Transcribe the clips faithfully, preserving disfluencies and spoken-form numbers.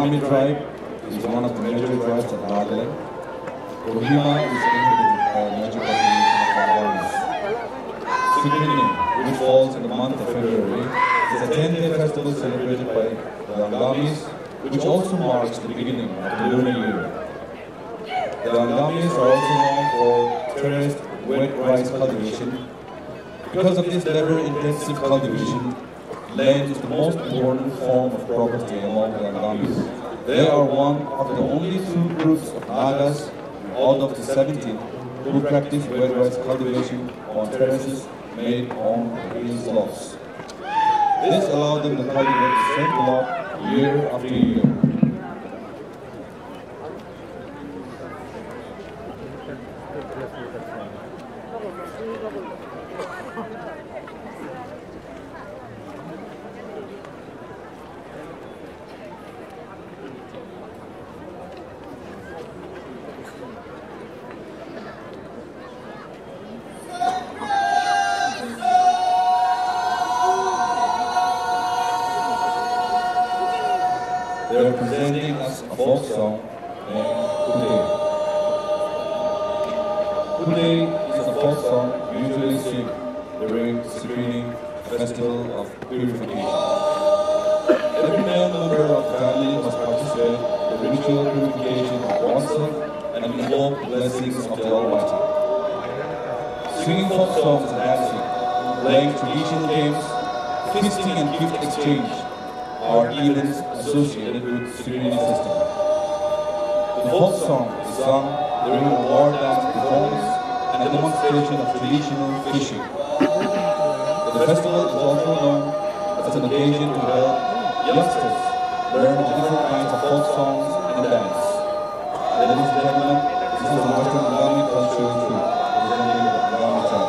Angami tribe is one of the major tribes of Nagaland. Kohima is inhabited by a major population of Angamis. Sekrenyi, which falls in the month of February, is a ten-day festival celebrated by the Angamis, which also marks the beginning of the lunar year. The Angamis are also known for terraced wet rice cultivation. Because of this labor-intensive cultivation, land is the most important form of property among the Angamis. They are one of the only two groups of Nagas out of the seventeen who practice wet rice cultivation on terraces made on green slopes. This allowed them to cultivate the same crop year after year. They are presenting us a folk song named Cultivate. Cultivate is a folk song usually sung during the Sekrenyi festival of purification. Every male member of the family must participate in the ritual purification of oneself and invoke the blessings of the Almighty. Singing folk songs and dancing, playing traditional games, feasting and gift exchange are events associated with the Sekrenyi festival. The folk song is sung during a war dance performance and a demonstration of traditional fishing. The festival is also known as an occasion to help youngsters learn the different kinds of folk songs and dance. Ladies and gentlemen, this is a Western Angami cultural troupe representing the Angami tribe.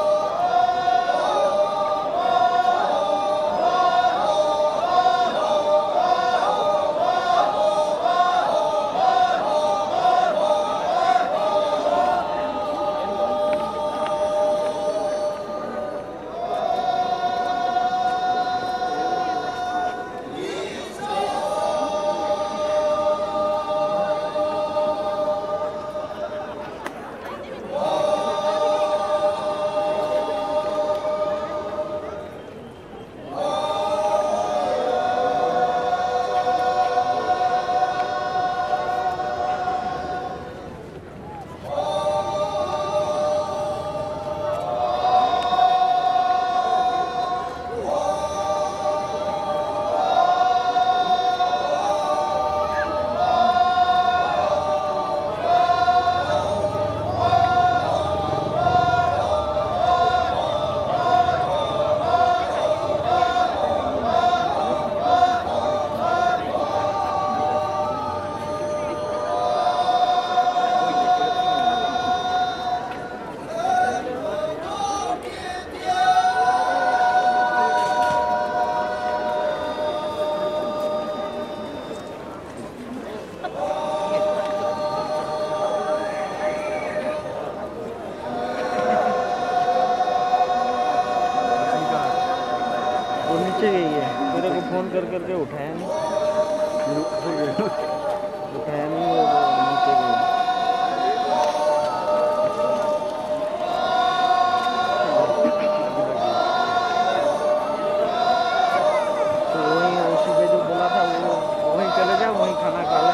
नीचे गई है, मेरे को phone कर करके उठाया नहीं उठाया नहीं वो नीचे गई। तो वहीं उसी पे जो बोला था वो वहीं चले जाओ, वहीं खाना खा लो।